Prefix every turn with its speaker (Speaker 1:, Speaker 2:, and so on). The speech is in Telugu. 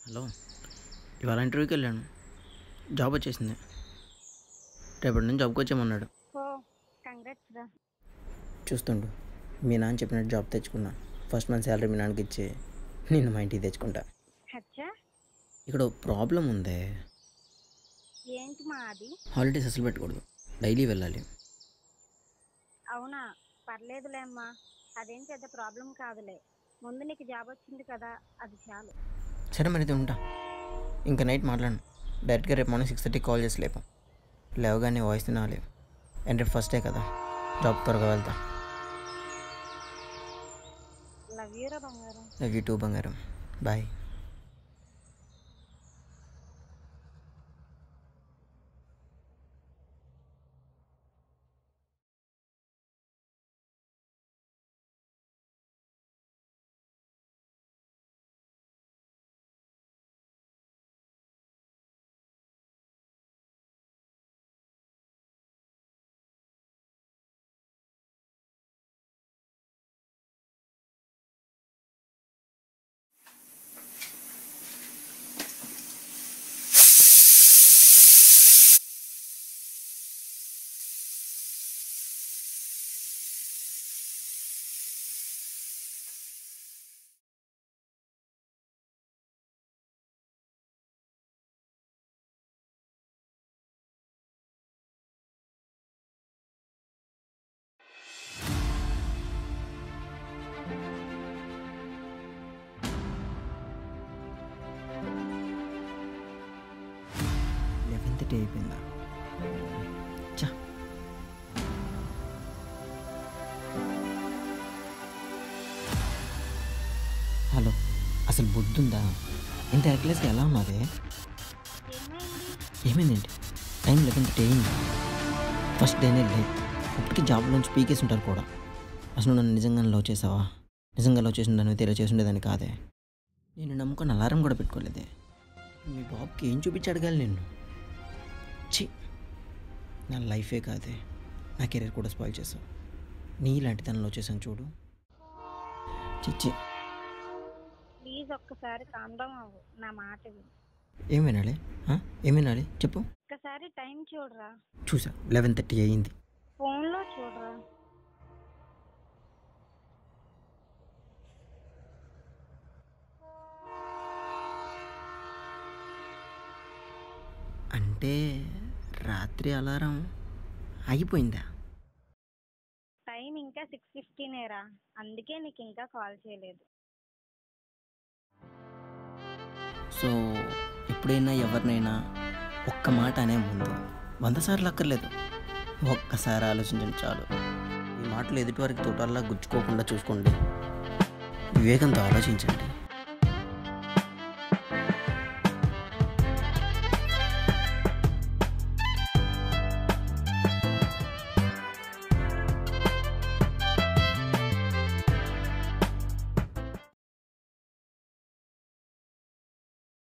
Speaker 1: హలో, ఇవాళ ఇంటర్వ్యూకి వెళ్ళాను. జాబ్ వచ్చేసింది. రేపటి నుంచి జాబ్కి వచ్చేయమన్నాడు.
Speaker 2: ఓ కంగ్రాట్స్ రా.
Speaker 1: చూస్తుండు, మీ నాన్న చెప్పినట్టు జాబ్ తెచ్చుకున్నా. ఫస్ట్ మంత్ శాలరీ మీ నాన్నకి ఇచ్చి నిన్ను మా ఇంటికి తెచ్చుకుంటా.
Speaker 2: అచ్చా,
Speaker 1: ఇక్కడ ప్రాబ్లం ఉందే.
Speaker 2: ఏంటి మా అది?
Speaker 1: హాలిడేస్ అసలు పెట్టకూడదు, డైలీ వెళ్ళాలి.
Speaker 2: అవునా, పర్లేదులే అమ్మా, అదేం పెద్ద ప్రాబ్లం కాదులే. ముందు నీకు జాబ్ వచ్చింది కదా, అది చాలు.
Speaker 1: సరే మరి, అయితే ఉంటా. ఇంకా నైట్ మాట్లాడను. డైరెక్ట్గా రేపు మార్నింగ్ 6:30 కాల్ చేసి లేపం. లేవగానే వాయిస్ తినాలి. అండ్ రేపు ఫస్ట్ డే కదా, జాబ్ త్వరగా వెళ్తా.
Speaker 2: లవ్ యూ రా బంగారం.
Speaker 1: లవ్ యూ టూ బంగారం. బాయ్. డే అయిపోయిందా? చా, హలో, అసలు బుద్ధుందా? ఇంత రెక్లెస్గా ఎలా ఉన్నది? ఏమైందేంటి? టైం 11:30 అయింది. ఫస్ట్ డేనే లేట్. ఇప్పటికీ జాబ్లోంచి పీకేసి ఉంటారు కూడా. అసలు నన్ను నిజంగా లవ్ చేసావా? నిజంగా లవ్ చేసి దాన్ని తెలియ చేసి ఉండేదాన్ని కాదే. నేను నమ్ముకొని అలారం కూడా పెట్టుకోలేదే. మీ బాబుకి ఏం చూపించి అడగాలి నేను? ఛీ, నా లైఫే కాదే, నా కెరీర్ కూడా స్పాయిల్ చేసావు. నీలాంటి తనలో చేశాను చూడు. చిచ్చి,
Speaker 2: ప్లీజ్ ఒక్కసారి కామ్ డౌన్ అవ్వు, నా మాట విను.
Speaker 1: ఏం వినాలి? ఏం వినాలి చెప్పు.
Speaker 2: ఒక్కసారి టైం చూడరా.
Speaker 1: చూసా, 11:30 అయ్యింది.
Speaker 2: ఫోన్లో చూడరా.
Speaker 1: అంటే రాత్రి అలారం అయిపోయిందా?
Speaker 2: టైం ఇంకా 6:15 రా, అందుకే నీకు ఇంకా కాల్ చేయలేదు.
Speaker 1: సో ఎప్పుడైనా ఎవరినైనా ఒక్క మాట అనే ముందు 100 సార్లు అక్కర్లేదు, ఒక్కసారి ఆలోచించండి చాలు. ఈ మాటలు ఎదుటివారికి తోటల్లా గుచ్చుకోకుండా చూసుకోండి. వివేకంతో ఆలోచించండి.